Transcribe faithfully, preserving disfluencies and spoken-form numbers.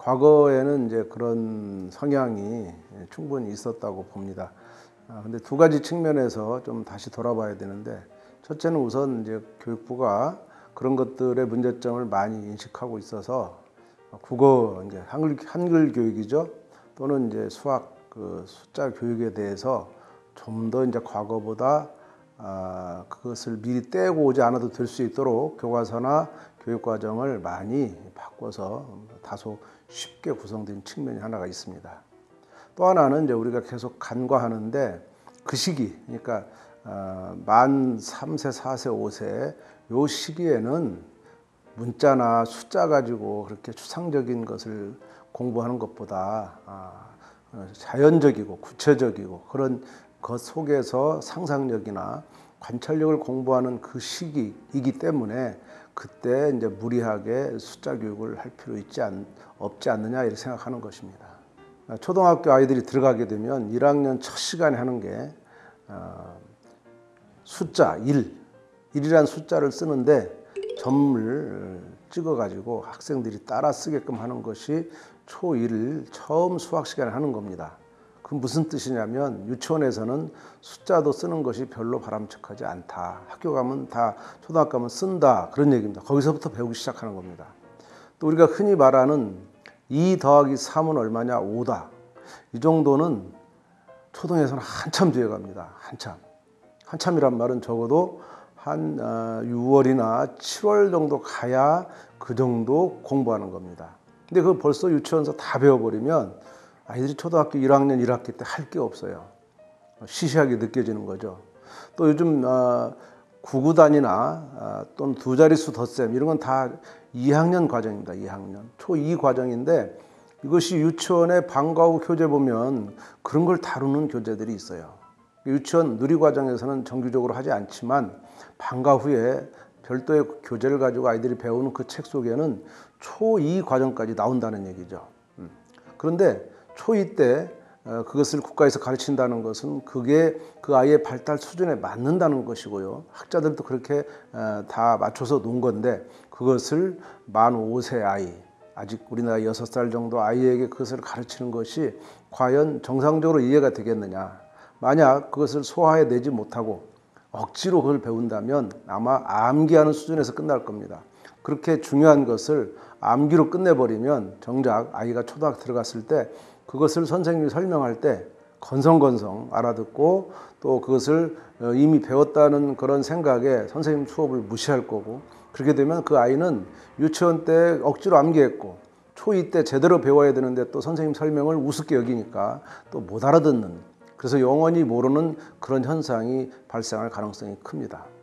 과거에는 이제 그런 성향이 충분히 있었다고 봅니다. 아, 근데 두 가지 측면에서 좀 다시 돌아봐야 되는데, 첫째는 우선 이제 교육부가 그런 것들의 문제점을 많이 인식하고 있어서 국어, 이제 한글, 한글 교육이죠. 또는 이제 수학, 그 숫자 교육에 대해서 좀 더 이제 과거보다 아, 그것을 미리 떼고 오지 않아도 될 수 있도록 교과서나 교육과정을 많이 바꿔서 다소 쉽게 구성된 측면이 하나가 있습니다. 또 하나는 이제 우리가 계속 간과하는데, 그 시기, 그러니까 어, 만 삼 세, 사 세, 오 세 요 시기에는 문자나 숫자 가지고 그렇게 추상적인 것을 공부하는 것보다 아, 자연적이고 구체적이고 그런 것 속에서 상상력이나 관찰력을 공부하는 그 시기이기 때문에 그때 이제 무리하게 숫자 교육을 할 필요 있지 않, 없지 않느냐 이렇게 생각하는 것입니다. 초등학교 아이들이 들어가게 되면 일 학년 첫 시간에 하는 게 어, 숫자 일, 일이라는 숫자를 쓰는데 점을 찍어가지고 학생들이 따라 쓰게끔 하는 것이 초일 처음 수학 시간에 하는 겁니다. 그 무슨 뜻이냐면, 유치원에서는 숫자도 쓰는 것이 별로 바람직하지 않다. 학교 가면 다, 초등학교 가면 쓴다. 그런 얘기입니다. 거기서부터 배우기 시작하는 겁니다. 또 우리가 흔히 말하는 이 더하기 삼은 얼마냐? 오다. 이 정도는 초등에서는 한참 뒤에 갑니다. 한참. 한참이란 말은 적어도 한 유월이나 칠월 정도 가야 그 정도 공부하는 겁니다. 근데 그거 벌써 유치원에서 다 배워버리면 아이들이 초등학교 일 학년 일 학기 때 할 게 없어요. 시시하게 느껴지는 거죠. 또 요즘 구구단이나 또는 두 자릿수 덧셈 이런 건 다 이 학년 과정입니다. 이 학년. 초이 과정인데, 이것이 유치원의 방과 후 교재 보면 그런 걸 다루는 교재들이 있어요. 유치원 누리과정에서는 정규적으로 하지 않지만 방과 후에 별도의 교재를 가지고 아이들이 배우는 그 책 속에는 초이 과정까지 나온다는 얘기죠. 그런데 초이 때 그것을 국가에서 가르친다는 것은 그게 그 아이의 발달 수준에 맞는다는 것이고요. 학자들도 그렇게 다 맞춰서 놓은 건데, 그것을 만 오 세 아이, 아직 우리나라 여섯 살 정도 아이에게 그것을 가르치는 것이 과연 정상적으로 이해가 되겠느냐. 만약 그것을 소화해내지 못하고 억지로 그걸 배운다면 아마 암기하는 수준에서 끝날 겁니다. 그렇게 중요한 것을 암기로 끝내버리면 정작 아이가 초등학교 들어갔을 때 그것을 선생님이 설명할 때 건성건성 알아듣고, 또 그것을 이미 배웠다는 그런 생각에 선생님 수업을 무시할 거고, 그렇게 되면 그 아이는 유치원 때 억지로 암기했고 초이 때 제대로 배워야 되는데 또 선생님 설명을 우습게 여기니까 또 못 알아듣는, 그래서 영원히 모르는 그런 현상이 발생할 가능성이 큽니다.